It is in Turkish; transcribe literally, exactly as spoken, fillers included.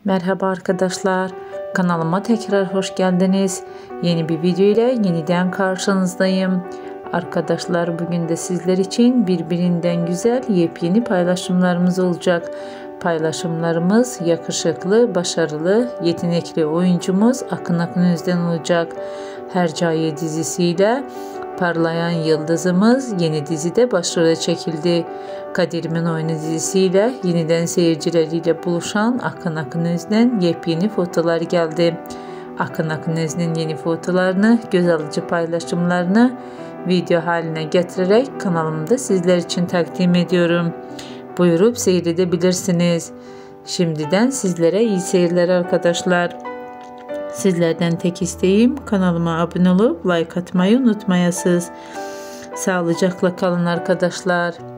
Merhaba arkadaşlar, kanalıma tekrar hoş geldiniz. Yeni bir video ile yeniden karşınızdayım. Arkadaşlar, bugün de sizler için birbirinden güzel yepyeni paylaşımlarımız olacak. Paylaşımlarımız yakışıklı, başarılı, yetenekli oyuncumuz Akın Akın Özden olacak. Hercaiye dizisiyle parlayan yıldızımız yeni dizide başrole çekildi. Kaderimin Oyunu dizisiyle yeniden seyircileriyle buluşan Akın Akın Özden yepyeni fotolar geldi. Akın Akın Özden yeni fotolarını, göz alıcı paylaşımlarını video haline getirerek kanalımda sizler için takdim ediyorum. Buyurup seyredebilirsiniz. Şimdiden sizlere iyi seyirler arkadaşlar. Sizlerden tek isteğim kanalıma abone olup like atmayı unutmayasınız. Sağlıcakla kalın arkadaşlar.